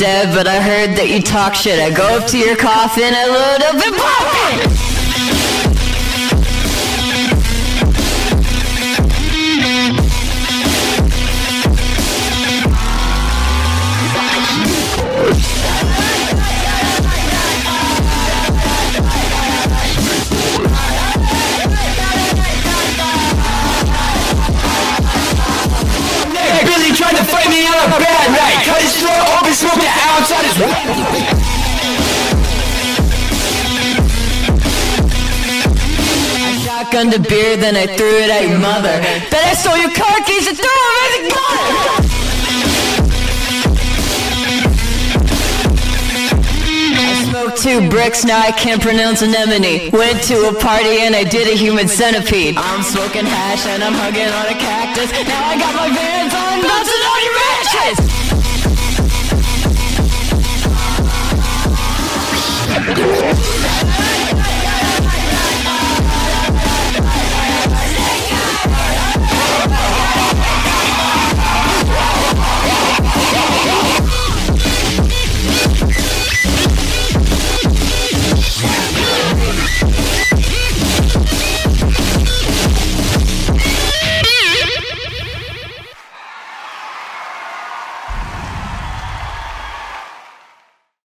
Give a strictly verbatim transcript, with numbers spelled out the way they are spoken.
dead, but I heard that you talk shit. I go up to your coffin, I load up and pop it! Billy tried to fight me on a bad night. Cut his throat open, smoked an ounce on his I shotgunned a beer, then I threw it at your mother. Then I stole your car keys and threw them in the gutter. I smoked two bricks, now I can't pronounce anemone. Went to a party and I did a human centipede. I'm smoking hash and I'm hugging on a cactus. Now I got my Vans on, bouncing on your mattress.